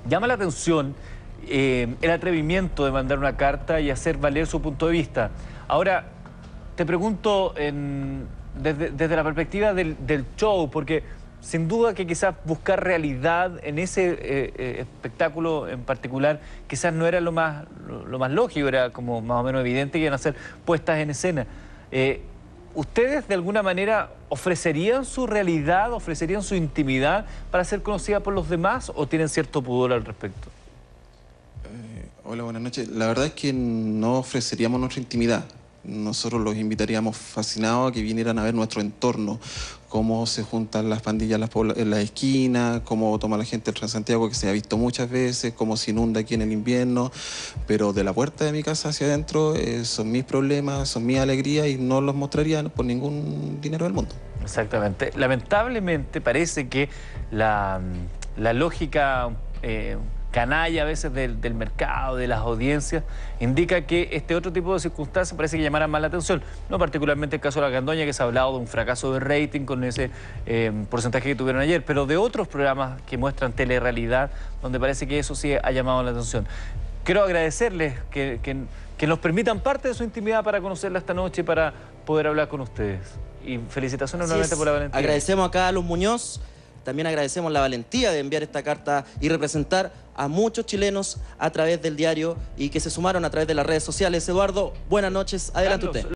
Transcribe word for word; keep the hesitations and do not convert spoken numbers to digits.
llama la atención eh, el atrevimiento de mandar una carta y hacer valer su punto de vista. Ahora, te pregunto en, desde, desde la perspectiva del, del show, porque sin duda que quizás buscar realidad en ese eh, eh, espectáculo en particular quizás no era lo más, lo, lo más lógico, era como más o menos evidente que iban a ser puestas en escena. Eh, ¿Ustedes de alguna manera ofrecerían su realidad, ofrecerían su intimidad para ser conocida por los demás o tienen cierto pudor al respecto? Eh, hola, buenas noches. La verdad es que no ofreceríamos nuestra intimidad. Nosotros los invitaríamos fascinados a que vinieran a ver nuestro entorno, cómo se juntan las pandillas en las, en las esquinas, cómo toma la gente el Transantiago, que se ha visto muchas veces, cómo se inunda aquí en el invierno, pero de la puerta de mi casa hacia adentro eh, son mis problemas, son mis alegrías y no los mostraría por ningún dinero del mundo. Exactamente. Lamentablemente parece que la, la lógica eh, canalla a veces del, del mercado, de las audiencias, indica que este otro tipo de circunstancias parece que llamaran más la atención. No particularmente el caso de La Gandoña, que se ha hablado de un fracaso de rating con ese eh, porcentaje que tuvieron ayer, pero de otros programas que muestran telerrealidad, donde parece que eso sí ha llamado la atención. Quiero agradecerles que, que, que nos permitan parte de su intimidad para conocerla esta noche y para poder hablar con ustedes. Y felicitaciones Así nuevamente es. por la valentía. Agradecemos acá a Luz Muñoz, también agradecemos la valentía de enviar esta carta y representar a muchos chilenos a través del diario y que se sumaron a través de las redes sociales. Eduardo, buenas noches, adelante Carlos, usted.